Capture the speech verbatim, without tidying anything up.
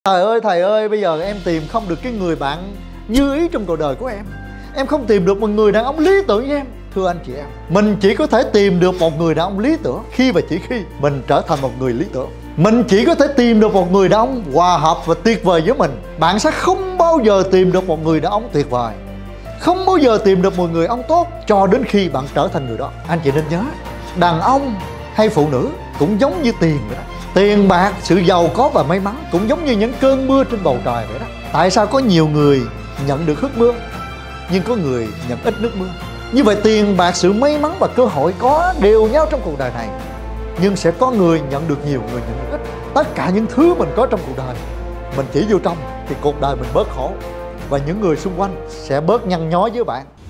Trời ơi thầy ơi, bây giờ em tìm không được cái người bạn như ý trong cuộc đời của em. Em không tìm được một người đàn ông lý tưởng với em. Thưa anh chị em, mình chỉ có thể tìm được một người đàn ông lý tưởng khi và chỉ khi mình trở thành một người lý tưởng. Mình chỉ có thể tìm được một người đàn ông hòa hợp và tuyệt vời với mình. Bạn sẽ không bao giờ tìm được một người đàn ông tuyệt vời, không bao giờ tìm được một người ông tốt cho đến khi bạn trở thành người đó. Anh chị nên nhớ, đàn ông hay phụ nữ cũng giống như tiền vậy đó. Tiền bạc, sự giàu có và may mắn cũng giống như những cơn mưa trên bầu trời vậy đó. Tại sao có nhiều người nhận được hức mưa nhưng có người nhận ít nước mưa? Như vậy tiền bạc, sự may mắn và cơ hội có đều nhau trong cuộc đời này, nhưng sẽ có người nhận được nhiều, người nhận được ít. Tất cả những thứ mình có trong cuộc đời, mình chỉ vô trong thì cuộc đời mình bớt khổ, và những người xung quanh sẽ bớt nhăn nhó với bạn.